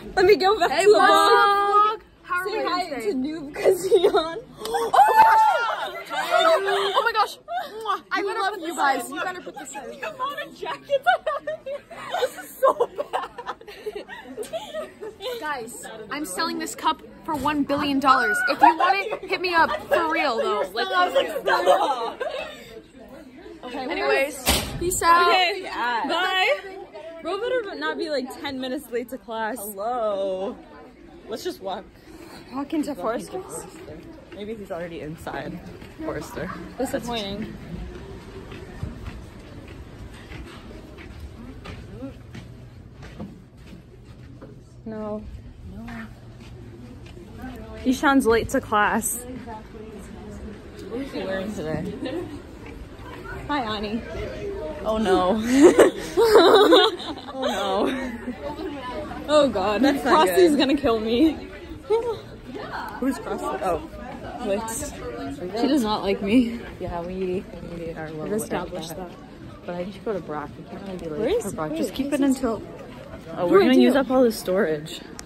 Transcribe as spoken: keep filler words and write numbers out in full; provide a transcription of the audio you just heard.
Let me go back hey, to the vlog. vlog. How are Say we hi doing to Noob because he's on. Oh my gosh! Oh my gosh! I love you guys. You better put this in. The amount of jackets I have in here. This is so bad. Guys, I'm selling this cup for one billion dollars. If you want it, hit me up for real though. Like, okay. Anyways, peace out. Okay, bye. Bro better not be like ten minutes late to class. Hello. Let's just walk. Walk into Forrester's. Maybe he's already inside Forrester. Disappointing. No. No. Ishan's late to class. What is he wearing today? Hi, Ani. Oh no. Oh no. Oh god, That's not Frosty's good. gonna kill me. Who's Frosty? Oh. Wait. She does not like me. Yeah, we, we are We've established that. that. But I need to go to Brock. We can't really be late Where is- for Brock. wait, Just keep where's it this? until... Oh, What we're do I gonna do? use up all the storage.